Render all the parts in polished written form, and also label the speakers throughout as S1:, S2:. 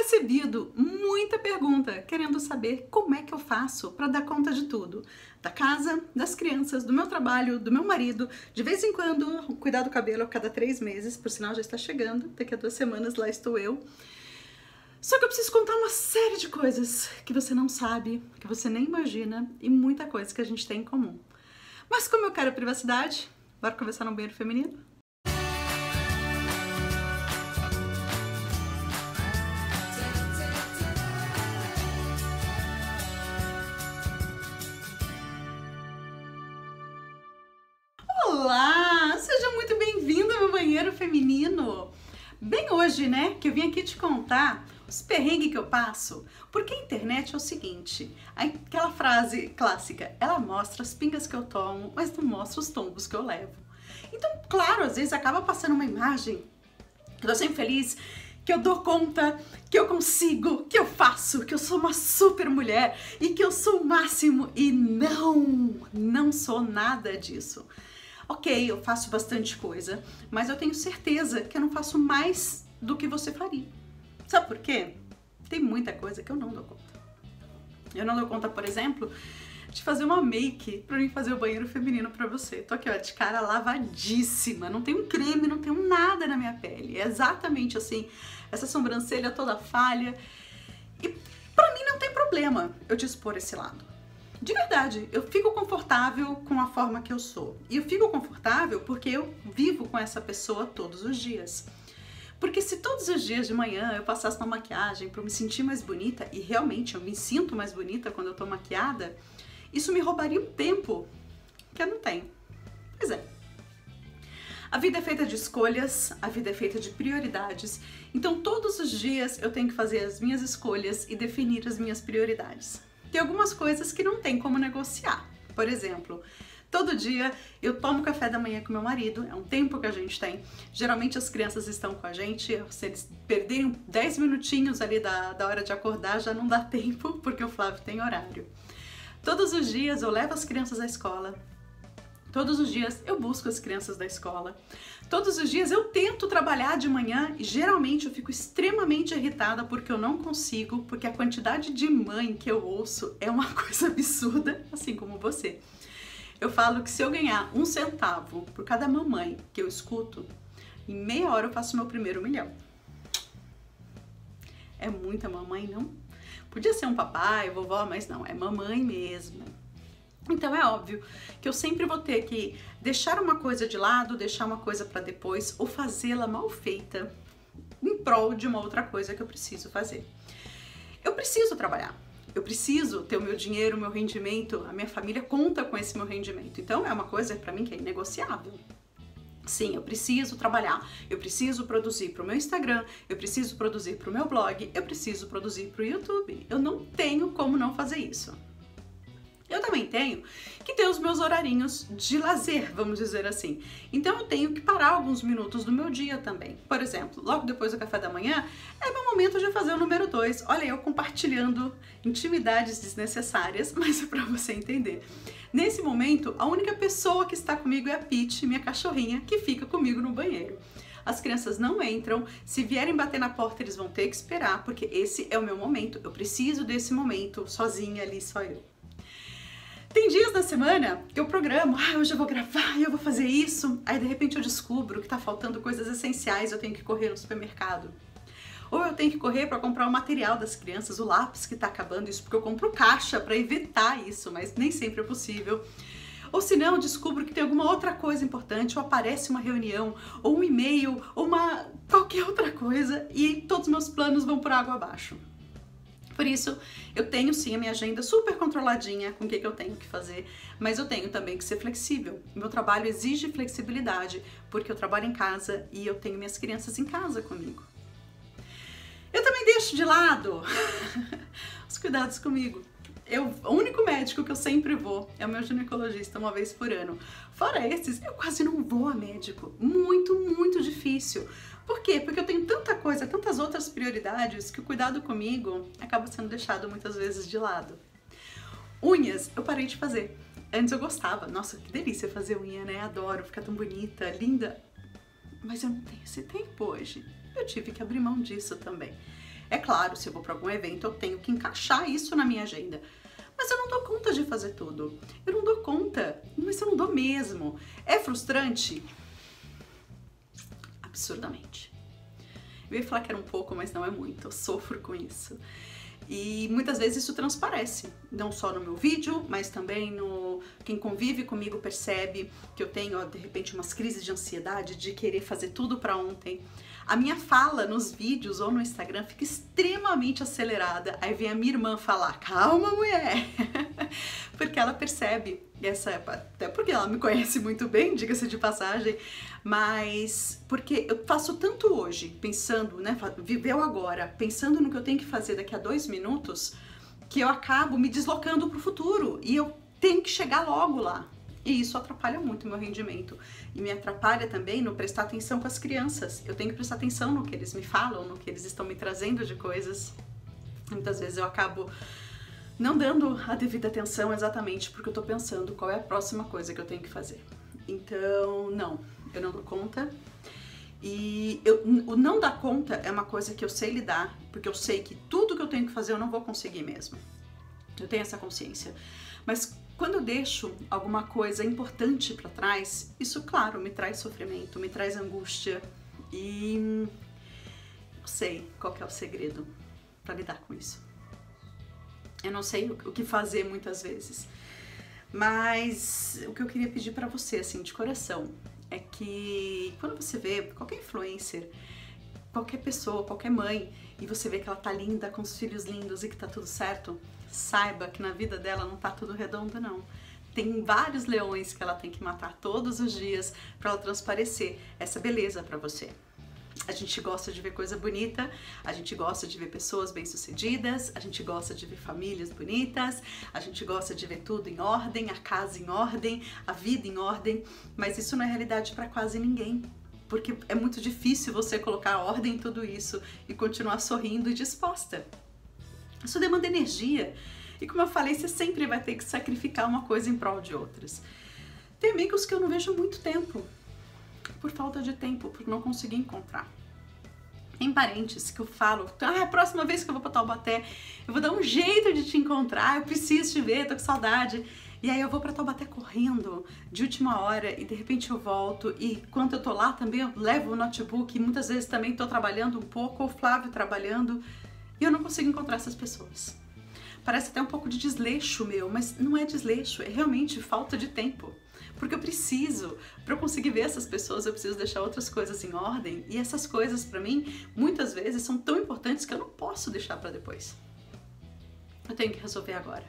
S1: recebido muita pergunta querendo saber como é que eu faço para dar conta de tudo. Da casa, das crianças, do meu trabalho, do meu marido. De vez em quando, cuidar do cabelo a cada 3 meses, por sinal já está chegando. Daqui a 2 semanas lá estou eu. Só que eu preciso contar uma série de coisas que você não sabe, que você nem imagina e muita coisa que a gente tem em comum. Mas como eu quero privacidade, bora conversar no banheiro feminino? Olá! Seja muito bem-vindo ao meu banheiro feminino! Bem hoje, né, que eu vim aqui te contar os perrengues que eu passo, porque a internet é o seguinte, aquela frase clássica, ela mostra as pingas que eu tomo, mas não mostra os tombos que eu levo. Então, claro, às vezes acaba passando uma imagem que eu tô sempre feliz, que eu dou conta, que eu consigo, que eu faço, que eu sou uma super mulher e que eu sou o máximo e não sou nada disso. Ok, eu faço bastante coisa, mas eu tenho certeza que eu não faço mais do que você faria. Sabe por quê? Tem muita coisa que eu não dou conta. Eu não dou conta, por exemplo, de fazer uma make pra mim fazer o banheiro feminino pra você. Tô aqui, ó, de cara lavadíssima, não tenho creme, não tenho nada na minha pele. É exatamente assim, essa sobrancelha toda falha. E pra mim não tem problema eu te expor esse lado. De verdade, eu fico confortável com a forma que eu sou. E eu fico confortável porque eu vivo com essa pessoa todos os dias. Porque se todos os dias de manhã eu passasse uma maquiagem para me sentir mais bonita, e realmente eu me sinto mais bonita quando eu tô maquiada, isso me roubaria um tempo que eu não tenho. Pois é. A vida é feita de escolhas, a vida é feita de prioridades, então todos os dias eu tenho que fazer as minhas escolhas e definir as minhas prioridades. Tem algumas coisas que não tem como negociar. Por exemplo, todo dia eu tomo café da manhã com meu marido, é um tempo que a gente tem. Geralmente as crianças estão com a gente, se eles perderem 10 minutinhos ali da hora de acordar, já não dá tempo, porque o Flávio tem horário. Todos os dias eu levo as crianças à escola. Todos os dias eu busco as crianças da escola. Todos os dias eu tento trabalhar de manhã e geralmente eu fico extremamente irritada porque eu não consigo, porque a quantidade de mãe que eu ouço é uma coisa absurda, assim como você. Eu falo que se eu ganhar 1 centavo por cada mamãe que eu escuto, em meia hora eu faço meu primeiro 1 milhão. É muita mamãe, não? Podia ser um papai, vovó, mas não, é mamãe mesmo. Então é óbvio que eu sempre vou ter que deixar uma coisa de lado, deixar uma coisa para depois ou fazê-la mal feita em prol de uma outra coisa que eu preciso fazer. Eu preciso trabalhar, eu preciso ter o meu dinheiro, o meu rendimento, a minha família conta com esse meu rendimento. Então é uma coisa para mim que é inegociável. Sim, eu preciso trabalhar, eu preciso produzir para o meu Instagram, eu preciso produzir para o meu blog, eu preciso produzir para o YouTube. Eu não tenho como não fazer isso. Eu também tenho que ter os meus horarinhos de lazer, vamos dizer assim. Então eu tenho que parar alguns minutos do meu dia também. Por exemplo, logo depois do café da manhã, é meu momento de fazer o número 2. Olha, eu compartilhando intimidades desnecessárias, mas é pra você entender. Nesse momento, a única pessoa que está comigo é a Peach, minha cachorrinha, que fica comigo no banheiro. As crianças não entram, se vierem bater na porta eles vão ter que esperar, porque esse é o meu momento. Eu preciso desse momento, sozinha ali, só eu. Tem dias da semana que eu programo, hoje eu vou gravar, eu vou fazer isso, aí de repente eu descubro que tá faltando coisas essenciais, eu tenho que correr no supermercado. Ou eu tenho que correr para comprar o material das crianças, o lápis que tá acabando, isso porque eu compro caixa para evitar isso, mas nem sempre é possível. Ou se não, eu descubro que tem alguma outra coisa importante, ou aparece uma reunião, ou um e-mail, ou qualquer outra coisa, e todos os meus planos vão por água abaixo. Por isso, eu tenho sim a minha agenda super controladinha com o que eu tenho que fazer, mas eu tenho também que ser flexível. O meu trabalho exige flexibilidade, porque eu trabalho em casa e eu tenho minhas crianças em casa comigo. Eu também deixo de lado os cuidados comigo. O único médico que eu sempre vou é o meu ginecologista, uma vez por ano. Fora esses, eu quase não vou a médico. Muito difícil. Por quê? Porque eu tenho tanta coisa, tantas outras prioridades que o cuidado comigo acaba sendo deixado muitas vezes de lado. Unhas, eu parei de fazer. Antes eu gostava. Nossa, que delícia fazer unha, né? Adoro, fica tão bonita, linda. Mas eu não tenho esse tempo hoje. Eu tive que abrir mão disso também. É claro, se eu vou para algum evento, eu tenho que encaixar isso na minha agenda. Mas eu não dou conta de fazer tudo. Eu não dou conta, mas eu não dou mesmo. É frustrante? Absurdamente. Eu ia falar que era um pouco, mas não é muito. Eu sofro com isso. E muitas vezes isso transparece, não só no meu vídeo, mas também no... Quem convive comigo percebe que eu tenho, de repente, umas crises de ansiedade, de querer fazer tudo para ontem. A minha fala nos vídeos ou no Instagram fica extremamente acelerada. Aí vem a minha irmã falar, calma, mulher! Porque ela percebe, até porque ela me conhece muito bem, diga-se de passagem, mas porque eu faço tanto hoje, pensando, né, viver o agora, pensando no que eu tenho que fazer daqui a 2 minutos, que eu acabo me deslocando para o futuro e eu tenho que chegar logo lá. E isso atrapalha muito o meu rendimento. E me atrapalha também no prestar atenção com as crianças. Eu tenho que prestar atenção no que eles me falam, no que eles estão me trazendo de coisas. Muitas vezes eu acabo não dando a devida atenção exatamente porque eu tô pensando qual é a próxima coisa que eu tenho que fazer. Então, não, eu não dou conta. E o não dar conta é uma coisa que eu sei lidar, porque eu sei que tudo que eu tenho que fazer eu não vou conseguir mesmo. Eu tenho essa consciência. Mas quando eu deixo alguma coisa importante para trás, isso, claro, me traz sofrimento, me traz angústia. E eu sei qual que é o segredo para lidar com isso. Eu não sei o que fazer muitas vezes. Mas o que eu queria pedir para você, assim, de coração, é que quando você vê qualquer influencer, qualquer pessoa, qualquer mãe, e você vê que ela tá linda, com os filhos lindos e que tá tudo certo, saiba que na vida dela não tá tudo redondo, não. Tem vários leões que ela tem que matar todos os dias para ela transparecer essa beleza para você. A gente gosta de ver coisa bonita, a gente gosta de ver pessoas bem-sucedidas, a gente gosta de ver famílias bonitas, a gente gosta de ver tudo em ordem, a casa em ordem, a vida em ordem, mas isso não é realidade para quase ninguém. Porque é muito difícil você colocar ordem em tudo isso e continuar sorrindo e disposta. Isso demanda energia. E como eu falei, você sempre vai ter que sacrificar uma coisa em prol de outras. Tem amigos que eu não vejo há muito tempo. Por falta de tempo, por não conseguir encontrar. Tem parentes que eu falo, a próxima vez que eu vou pra Taubaté, eu vou dar um jeito de te encontrar, eu preciso te ver, tô com saudade. E aí eu vou pra Taubaté correndo, de última hora, e de repente eu volto, e quando eu tô lá também eu levo o notebook, e muitas vezes também tô trabalhando um pouco, ou o Flávio trabalhando, e eu não consigo encontrar essas pessoas. Parece até um pouco de desleixo meu, mas não é desleixo, é realmente falta de tempo. Porque eu preciso, para eu conseguir ver essas pessoas, eu preciso deixar outras coisas em ordem. E essas coisas, para mim, muitas vezes são tão importantes que eu não posso deixar para depois. Eu tenho que resolver agora.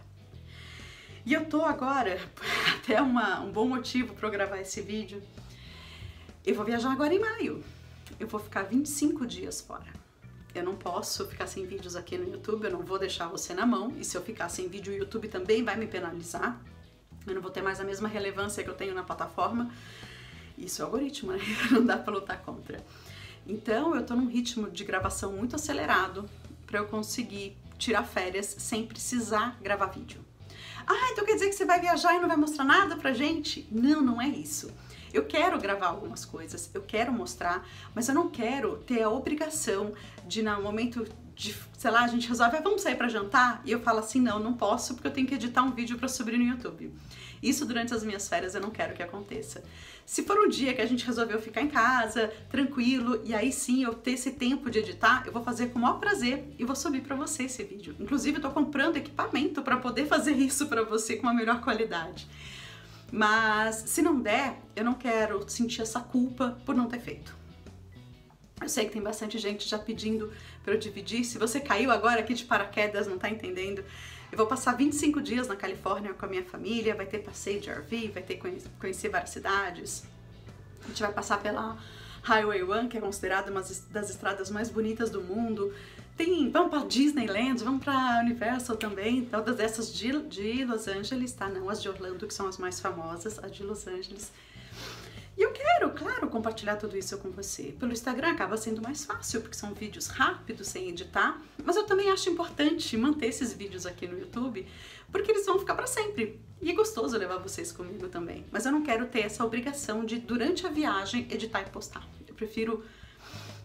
S1: E eu tô agora, até um bom motivo para eu gravar esse vídeo, eu vou viajar agora em maio. Eu vou ficar 25 dias fora. Eu não posso ficar sem vídeos aqui no YouTube, eu não vou deixar você na mão. E se eu ficar sem vídeo, o YouTube também vai me penalizar. Eu não vou ter mais a mesma relevância que eu tenho na plataforma. Isso é algoritmo, né? Não dá pra lutar contra. Então, eu tô num ritmo de gravação muito acelerado pra eu conseguir tirar férias sem precisar gravar vídeo. Ah, então quer dizer que você vai viajar e não vai mostrar nada pra gente? Não, não é isso. Eu quero gravar algumas coisas, eu quero mostrar, mas eu não quero ter a obrigação de, no momento de, sei lá, a gente resolve, vamos sair pra jantar? E eu falo assim, não posso porque eu tenho que editar um vídeo pra subir no YouTube. Isso durante as minhas férias eu não quero que aconteça. Se for um dia que a gente resolveu ficar em casa, tranquilo, e aí sim eu ter esse tempo de editar, eu vou fazer com o maior prazer e vou subir pra você esse vídeo. Inclusive eu tô comprando equipamento pra poder fazer isso pra você com uma melhor qualidade. Mas se não der, eu não quero sentir essa culpa por não ter feito. Eu sei que tem bastante gente já pedindo para eu dividir. Se você caiu agora aqui de paraquedas, não tá entendendo, eu vou passar 25 dias na Califórnia com a minha família, vai ter passeio de RV, vai ter conhecer várias cidades. A gente vai passar pela Highway 1, que é considerada uma das estradas mais bonitas do mundo. Vamos para Disneyland, vamos para Universal também, todas essas de Los Angeles, tá? Não as de Orlando, que são as mais famosas, as de Los Angeles. E eu quero, claro, compartilhar tudo isso com você. Pelo Instagram acaba sendo mais fácil, porque são vídeos rápidos, sem editar, mas eu também acho importante manter esses vídeos aqui no YouTube, porque eles vão ficar para sempre. E é gostoso levar vocês comigo também. Mas eu não quero ter essa obrigação de, durante a viagem, editar e postar. Eu prefiro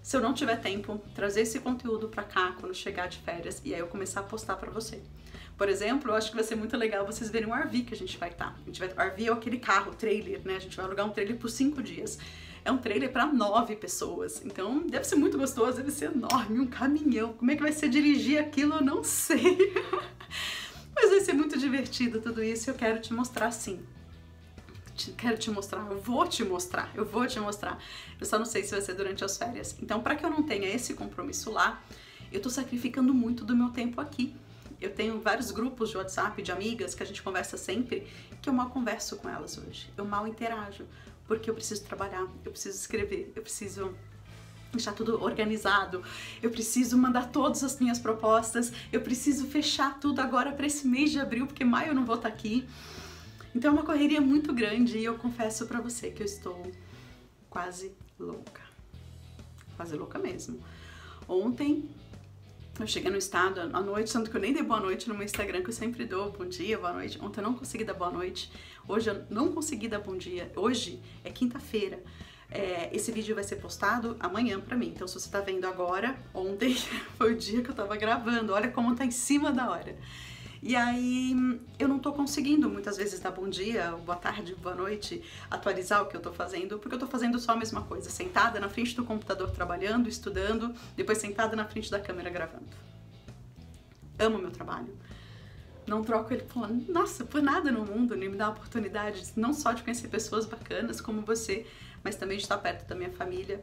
S1: se eu não tiver tempo, trazer esse conteúdo pra cá quando chegar de férias e aí eu começar a postar pra você. Por exemplo, eu acho que vai ser muito legal vocês verem o RV que a gente vai estar. O RV é aquele carro, trailer, né? A gente vai alugar um trailer por 5 dias. É um trailer para 9 pessoas, então deve ser muito gostoso, deve ser enorme, um caminhão. Como é que vai ser dirigir aquilo, eu não sei. Mas vai ser muito divertido tudo isso e eu quero te mostrar sim. Quero te mostrar, eu vou te mostrar. Eu só não sei se vai ser durante as férias. Então, para que eu não tenha esse compromisso lá, eu tô sacrificando muito do meu tempo aqui. Eu tenho vários grupos de WhatsApp de amigas que a gente conversa sempre, que eu mal converso com elas hoje. Eu mal interajo, porque eu preciso trabalhar, eu preciso escrever, eu preciso deixar tudo organizado, eu preciso mandar todas as minhas propostas, eu preciso fechar tudo agora para esse mês de abril, porque maio eu não vou estar aqui. Então é uma correria muito grande e eu confesso para você que eu estou quase louca mesmo. Ontem eu cheguei no estado à noite, tanto que eu nem dei boa noite no meu Instagram, que eu sempre dou bom dia, boa noite. Ontem eu não consegui dar boa noite, hoje eu não consegui dar bom dia. Hoje é quinta-feira, esse vídeo vai ser postado amanhã pra mim. Então se você tá vendo agora, ontem foi o dia que eu tava gravando, olha como tá em cima da hora. E aí eu não tô conseguindo muitas vezes dar bom dia, boa tarde, boa noite, atualizar o que eu tô fazendo, porque eu tô fazendo só a mesma coisa, sentada na frente do computador trabalhando, estudando, depois sentada na frente da câmera gravando. Amo meu trabalho. Não troco ele por, nossa, por nada no mundo, nem me dá a oportunidade não só de conhecer pessoas bacanas como você, mas também de estar perto da minha família.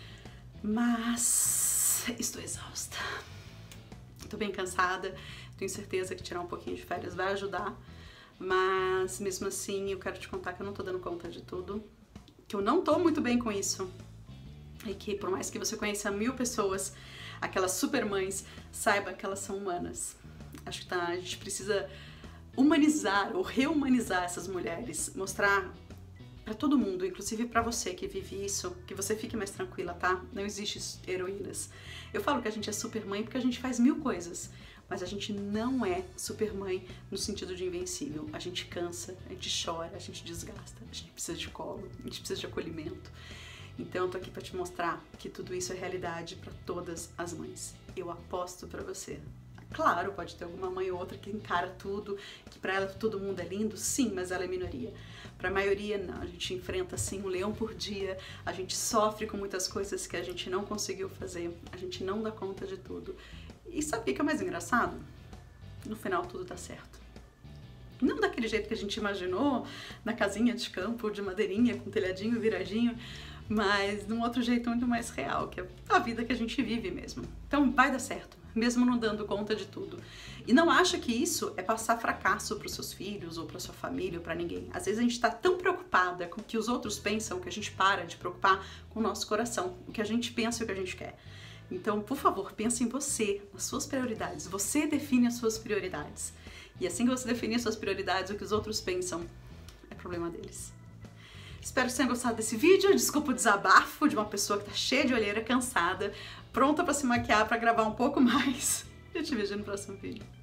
S1: Mas estou exausta. Tô bem cansada. Tenho certeza que tirar um pouquinho de férias vai ajudar, mas mesmo assim eu quero te contar que eu não tô dando conta de tudo, que eu não tô muito bem com isso e que por mais que você conheça 1000 pessoas, aquelas super mães, saiba que elas são humanas. Acho que a gente precisa humanizar ou reumanizar essas mulheres, mostrar pra todo mundo, inclusive pra você que vive isso, que você fique mais tranquila, tá? Não existe heroínas. Eu falo que a gente é super mãe porque a gente faz 1000 coisas, mas a gente não é super mãe no sentido de invencível. A gente cansa, a gente chora, a gente desgasta, a gente precisa de colo, a gente precisa de acolhimento. Então eu tô aqui pra te mostrar que tudo isso é realidade pra todas as mães. Eu aposto pra você. Claro, pode ter alguma mãe ou outra que encara tudo, que pra ela todo mundo é lindo, sim, mas ela é minoria. Pra maioria, não. A gente enfrenta, assim, um leão por dia, a gente sofre com muitas coisas que a gente não conseguiu fazer, a gente não dá conta de tudo. E sabe o que é mais engraçado? No final tudo dá certo. Não daquele jeito que a gente imaginou, na casinha de campo, de madeirinha, com telhadinho viradinho, mas de um outro jeito muito mais real, que é a vida que a gente vive mesmo. Então vai dar certo, mesmo não dando conta de tudo. E não acha que isso é passar fracasso para os seus filhos, ou para sua família, ou para ninguém. Às vezes a gente está tão preocupada com o que os outros pensam, que a gente para de preocupar com o nosso coração, o que a gente pensa e o que a gente quer. Então, por favor, pense em você, nas suas prioridades. Você define as suas prioridades. E assim que você definir as suas prioridades, o que os outros pensam é problema deles. Espero que você tenha gostado desse vídeo. Desculpa o desabafo de uma pessoa que tá cheia de olheira, cansada, pronta para se maquiar, para gravar um pouco mais. Eu te vejo no próximo vídeo.